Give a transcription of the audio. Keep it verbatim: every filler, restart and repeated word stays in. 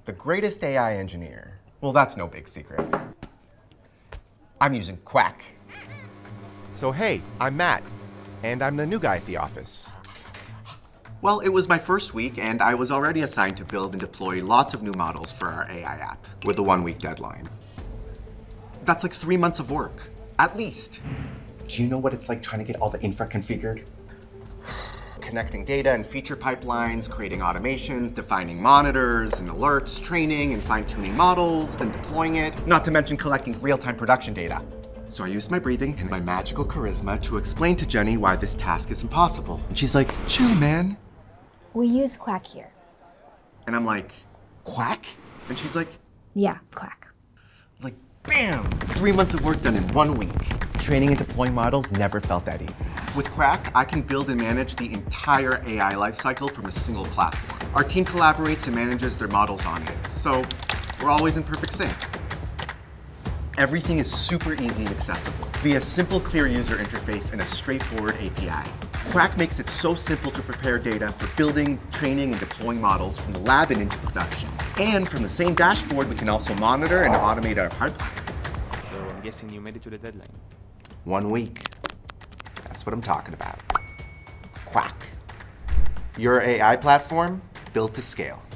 the greatest A I engineer. Well, that's no big secret. I'm using Qwak. So hey, I'm Matt, and I'm the new guy at the office. Well, it was my first week, and I was already assigned to build and deploy lots of new models for our A I app, with a one-week deadline. That's like three months of work, at least. Do you know what it's like trying to get all the infra configured? Connecting data and feature pipelines, creating automations, defining monitors and alerts, training and fine-tuning models, then deploying it, not to mention collecting real-time production data. So I used my breathing and my magical charisma to explain to Jenny why this task is impossible. And she's like, chill, man. We use Qwak here. And I'm like, Qwak? And she's like, Yeah, Qwak. like, bam! Three months of work done in one week. Training and deploying models never felt that easy. With Qwak, I can build and manage the entire A I lifecycle from a single platform. Our team collaborates and manages their models on it, so we're always in perfect sync. Everything is super easy and accessible via simple, clear user interface and a straightforward A P I. Qwak makes it so simple to prepare data for building, training, and deploying models from the lab and into production. And from the same dashboard, we can also monitor and automate our pipeline. So I'm guessing you made it to the deadline. One week. That's what I'm talking about. Qwak. Your A I platform built to scale.